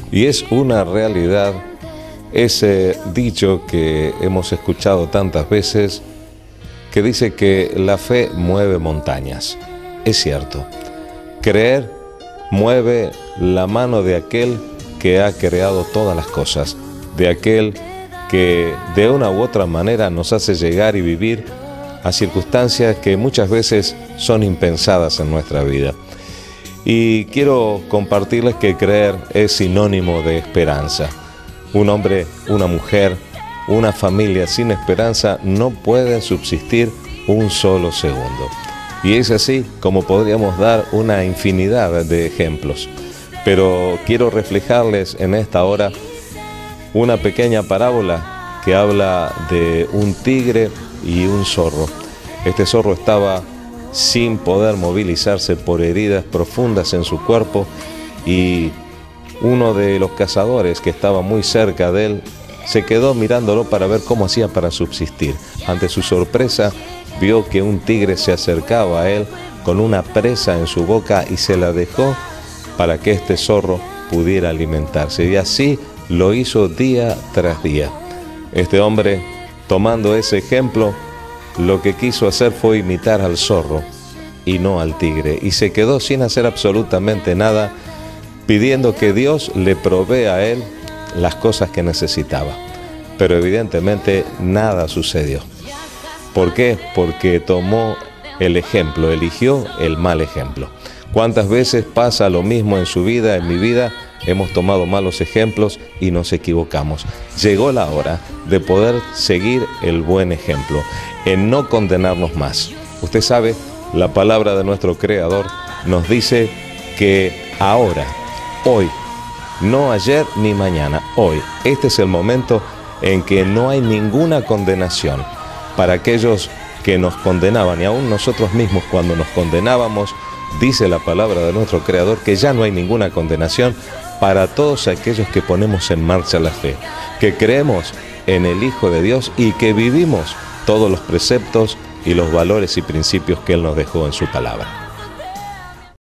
Y es una realidad ese dicho que hemos escuchado tantas veces, que dice que la fe mueve montañas. Es cierto, creer mueve la mano de aquel que ha creado todas las cosas, de aquel que de una u otra manera nos hace llegar y vivir a circunstancias que muchas veces son impensadas en nuestra vida. Y quiero compartirles que creer es sinónimo de esperanza. Un hombre, una mujer, una familia sin esperanza no pueden subsistir un solo segundo. Y es así como podríamos dar una infinidad de ejemplos. Pero quiero reflejarles en esta hora una pequeña parábola que habla de un tigre y un zorro. Este zorro estaba sin poder movilizarse por heridas profundas en su cuerpo, y uno de los cazadores que estaba muy cerca de él se quedó mirándolo para ver cómo hacía para subsistir. Ante su sorpresa, vio que un tigre se acercaba a él con una presa en su boca y se la dejó para que este zorro pudiera alimentarse. Y así lo hizo día tras día. Este hombre, tomando ese ejemplo, lo que quiso hacer fue imitar al zorro y no al tigre, y se quedó sin hacer absolutamente nada, pidiendo que Dios le provea a él las cosas que necesitaba. Pero evidentemente nada sucedió. ¿Por qué? Porque tomó el ejemplo, eligió el mal ejemplo. ¿Cuántas veces pasa lo mismo en su vida, en mi vida? Hemos tomado malos ejemplos y nos equivocamos. Llegó la hora de poder seguir el buen ejemplo, en no condenarnos más. Usted sabe, la palabra de nuestro Creador nos dice que ahora, hoy, no ayer ni mañana, hoy, este es el momento en que no hay ninguna condenación para aquellos que nos condenaban, y aún nosotros mismos cuando nos condenábamos, dice la palabra de nuestro Creador que ya no hay ninguna condenación para todos aquellos que ponemos en marcha la fe, que creemos en el Hijo de Dios y que vivimos todos los preceptos y los valores y principios que Él nos dejó en su palabra.